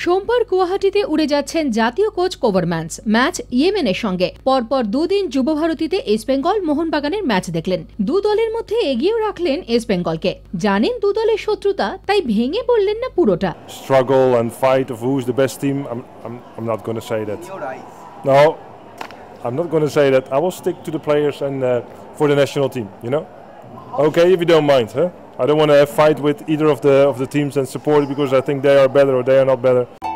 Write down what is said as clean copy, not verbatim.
সোমবার গুয়াহাটিতে উড়ে যাচ্ছেন জাতীয় কোচ কোভারম্যান্স। ম্যাচ ইয়েমেনের সঙ্গে। পরপর দুদিন যুব ভারতীতে ইস্ট বেঙ্গল মোহন বাগানের ম্যাচ দেখলেন। দু দলের মধ্যে এগিয়েও রাখলেন ইস্ট বেঙ্গলকে। জানেন দু দলের শত্রুতা, তাই ভেঙে পড়লেন না পুরোটা। Struggle and fight of who's the best team. I'm not going to say that. No, I'm not going to say that. I will stick to the players and for the national team. You know. Okay, if you don't mind, huh? I don't want to fight with either of the teams and support it because I think they are better or they are not better.